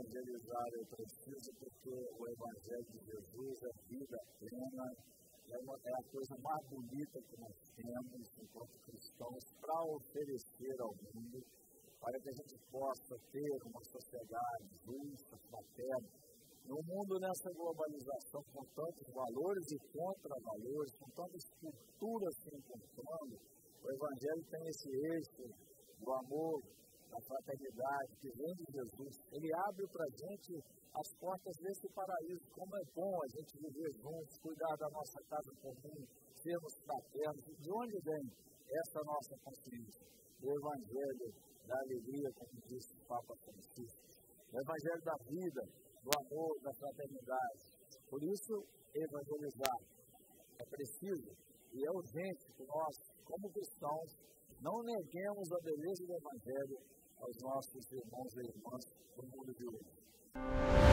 evangelizar é preciso porque o Evangelho de Jesus é vida plena, é a coisa mais bonita que nós temos enquanto cristãos para oferecer ao mundo, para que a gente possa ter uma sociedade justa, fraterna. No mundo, nessa globalização, com tantos valores e contravalores, com tantas culturas se encontrando, o Evangelho tem esse eixo do amor, da fraternidade, que vem de Jesus. Ele abre para a gente as portas desse paraíso. Como é bom a gente viver juntos, cuidar da nossa casa comum, sermos fraternos. De onde vem essa nossa consciência? O Evangelho da alegria, como disse o Papa Francisco. O Evangelho da vida, do amor, da fraternidade. Por isso, evangelizar é preciso e é urgente que nós, como cristãos, não neguemos a beleza do Evangelho aos nossos irmãos e irmãs do mundo de hoje.